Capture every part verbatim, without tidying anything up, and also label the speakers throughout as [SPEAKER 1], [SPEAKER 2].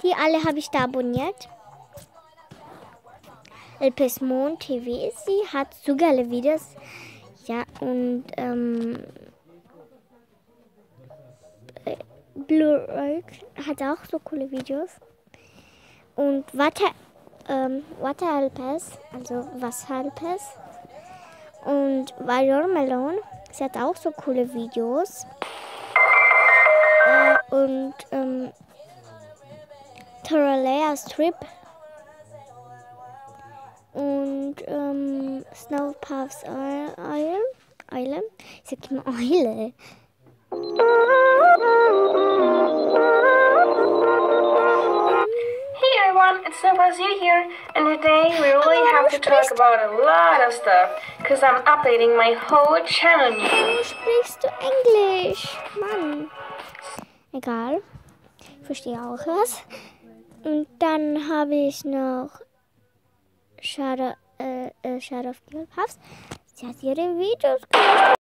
[SPEAKER 1] Die alle habe ich da abonniert. Elpes Mon T V, sie hat so geile Videos. Ja, und ähm, Blue Oak hat auch so coole Videos. Und Water, ähm, Water Elpes, also Wasser Elpes. Und Watermelon, sie hat auch so coole Videos. Äh, und ähm, Toralea Strip. Und ähm, Snowpuffs Island. Island. Ich sag immer Eule.
[SPEAKER 2] Hey everyone, it's Snowpuffs here, and today we really have to talk about a lot of stuff, because I'm updating my whole channel.
[SPEAKER 1] Warum sprichst du Englisch? Mann. Egal. Ich verstehe auch was. Und dann habe ich noch Shadow, äh, äh, Shadow of the Puffs. Sie hat ihre Videos gemacht.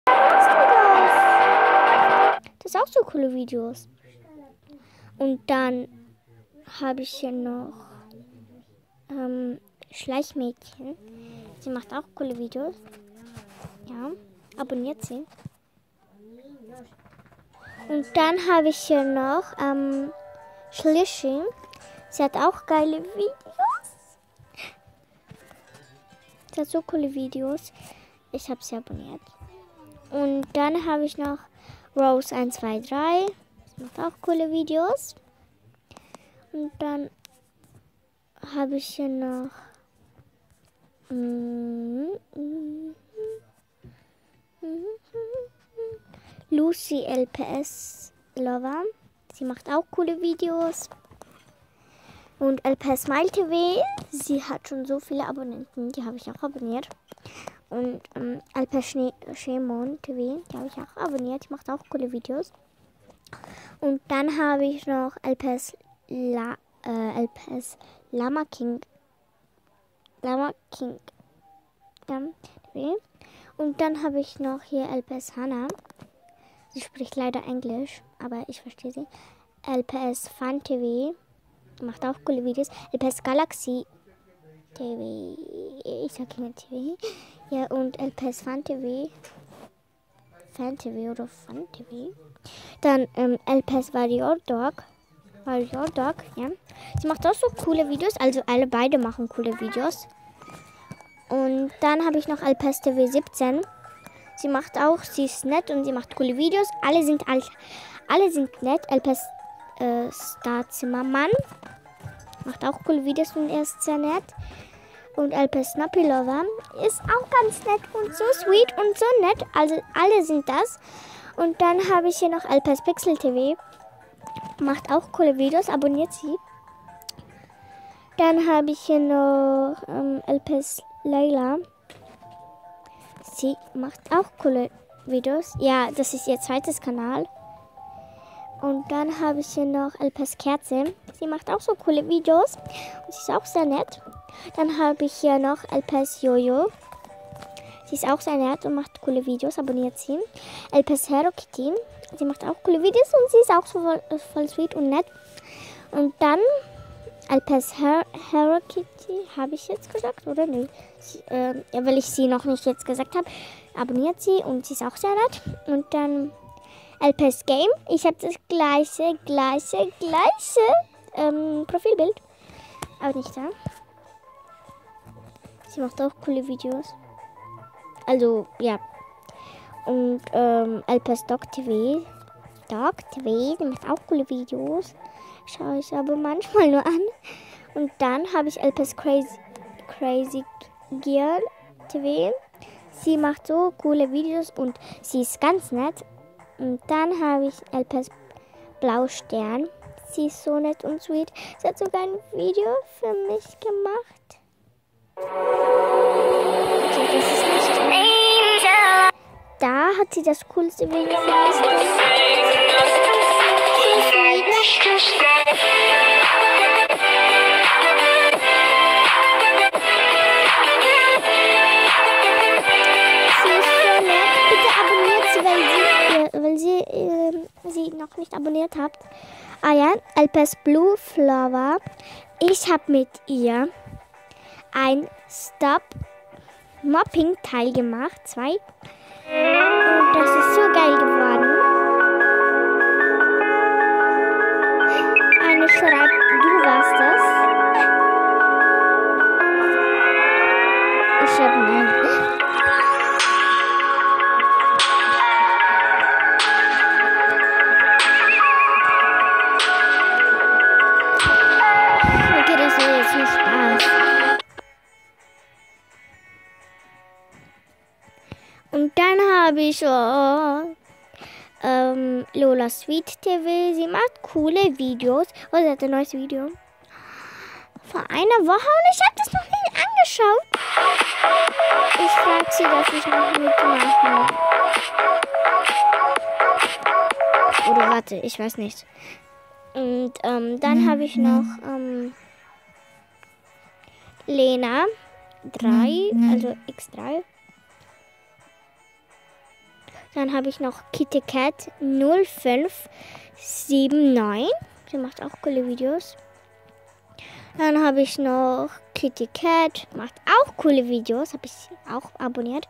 [SPEAKER 1] Das sind auch so coole Videos. Und dann habe ich hier noch ähm, Schleichmädchen. Sie macht auch coole Videos. Ja, abonniert sie. Und dann habe ich hier noch ähm, Schlishing. Sie hat auch geile Videos. Sie hat so coole Videos. Ich habe sie abonniert. Und dann habe ich noch Rose eins zwei drei. Sie macht auch coole Videos. Und dann habe ich hier noch mm, mm, mm, Lucy L P S Lover. Sie macht auch coole Videos. Und L P S Smile T V, sie hat schon so viele Abonnenten, die habe ich auch abonniert. Und ähm, L P S Shemon T V, die habe ich auch abonniert, die macht auch coole Videos. Und dann habe ich noch L P S, La, äh, L P S Lama King, Lama King ja, T V. Und dann habe ich noch hier L P S Hannah. Sie spricht leider Englisch, aber ich verstehe sie. L P S Fun T V. Macht auch coole Videos. L P S Galaxy T V. Ich sag immer T V. Ja, und L P S Fun T V. Fan T V oder Fun T V. Dann ähm, L P S Warrior Dog. Warrior Dog, ja. Sie macht auch so coole Videos. Also alle beide machen coole Videos. Und dann habe ich noch L P S T V siebzehn. Sie macht auch, sie ist nett und sie macht coole Videos. Alle sind, alle, alle sind nett. L P S äh, Star Zimmermann. Macht auch coole Videos und er ist sehr nett. Und L P S Snappy Lover ist auch ganz nett und so sweet und so nett. Also alle sind das. Und dann habe ich hier noch L P S Pixel T V. Macht auch coole Videos. Abonniert sie. Dann habe ich hier noch ähm, L P S Layla. Sie macht auch coole Videos. Ja, das ist ihr zweites Kanal. Und dann habe ich hier noch L P S Kerze. Sie macht auch so coole Videos. Und sie ist auch sehr nett. Dann habe ich hier noch L P S Jojo. Sie ist auch sehr nett und macht coole Videos. Abonniert sie. L P S Hello Kitty. Sie macht auch coole Videos und sie ist auch so voll, voll sweet und nett. Und dann L P S Hello Kitty. Habe ich jetzt gesagt oder nö? Sie, äh, ja, weil ich sie noch nicht jetzt gesagt habe. Abonniert sie und sie ist auch sehr nett. Und dann L P S Game. Ich habe das gleiche, gleiche, gleiche ähm, Profilbild. Aber nicht da. Sie macht auch coole Videos. Also, ja. Und ähm, L P S Dog T V. Dog T V, die macht auch coole Videos. Schaue ich aber manchmal nur an. Und dann habe ich L P S Crazy, Crazy Girl T V. Sie macht so coole Videos und sie ist ganz nett. Und dann habe ich L P S Blaustern. Sie ist so nett und sweet. Sie hat sogar ein Video für mich gemacht. Okay, das ist nicht schlimm. Da hat sie das coolste Video für mich gemacht. Sie ist so nett. Bitte abonniert sie, weil sie, äh, weil sie, äh, sie noch nicht nicht abonniert habt. Ah ja, Alpes Blue Flower. Ich habe mit ihr ein Stop Mopping Teil gemacht. Zwei. Und das ist so geil geworden. Eine schreibt, du warst das. Ich schreibe nein. Okay, das war jetzt viel Spaß. Und dann habe ich oh, ähm, Lola Sweet T V. Sie macht coole Videos. Oh, sie hat ein neues Video. Vor einer Woche und ich habe das noch nicht angeschaut. Ich frage sie, dass ich noch mitmache. Oder warte, ich weiß nicht. Und ähm, dann habe ich noch ähm, Lena drei, also X drei. Dann habe ich noch Kitty Cat null fünf sieben neun. Sie macht auch coole Videos. Dann habe ich noch Kitty Cat, macht auch coole Videos. Habe ich auch abonniert.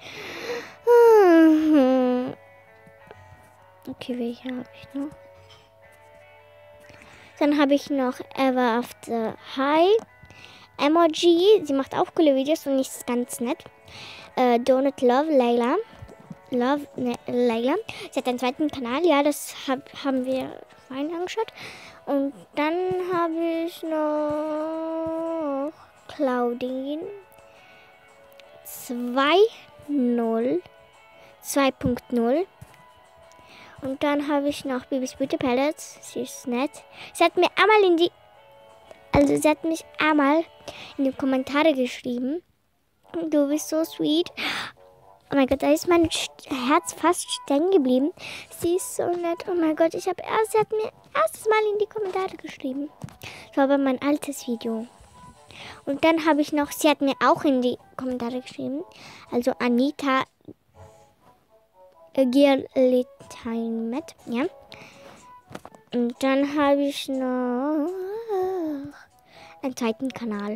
[SPEAKER 1] Okay, welche habe ich noch? Dann habe ich noch Ever After High. Emoji, sie macht auch coole Videos und ist ganz nett. Äh, Donut Love Layla. Love ne, Layla. Sie hat einen zweiten Kanal, ja, das hab, haben wir vorhin angeschaut. Und dann habe ich noch Claudine zwei null zwei Punkt null. Und dann habe ich noch Bibis Beauty Palettes. Sie ist nett. Sie hat mir einmal in die, also sie hat mich einmal in die Kommentare geschrieben. Du bist so sweet. Oh mein Gott, da ist mein Herz fast stehen geblieben. Sie ist so nett. Oh mein Gott, ich habe erst, sie hat mir erstes Mal in die Kommentare geschrieben. Das war aber mein altes Video. Und dann habe ich noch, sie hat mir auch in die Kommentare geschrieben. Also Anita Gierliteinmet, ja. Und dann habe ich noch einen zweiten Kanal.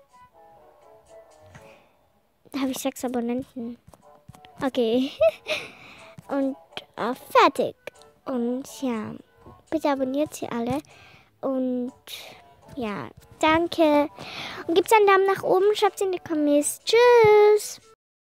[SPEAKER 1] Da habe ich sechs Abonnenten. Okay. Und äh, fertig. Und ja, bitte abonniert sie alle. Und ja, danke. Und gebt einen Daumen nach oben, schreibt es in die Kommentare. Tschüss.